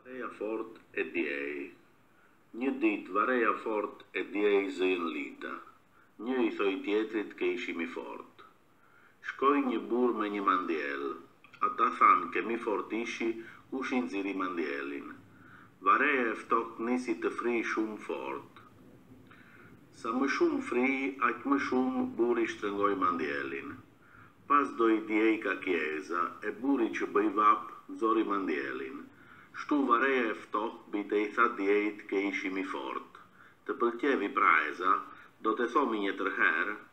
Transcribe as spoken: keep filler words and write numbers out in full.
Vareja fort e djej. Një ditë vareja fort e djej zëjën lita. Një i thoi tjetrit ke ishim i fort. Shkoi një burr me një mandjel. Ata than ke mi fort ishi, kush i nxiri mandjelin. Vareja e ftohtë nisi të frijë shumë fort. Sa më shumë friji, aq më shumë burri shtrëngoi mandjelin. Pas doi djej ka chiesa e burri që bëi vap nxori mandjelin. Shtu vareja e ftohtë bite i tha djejt ke ishim i fort. Të pëlqevi prajza, do të thomi një tërherë,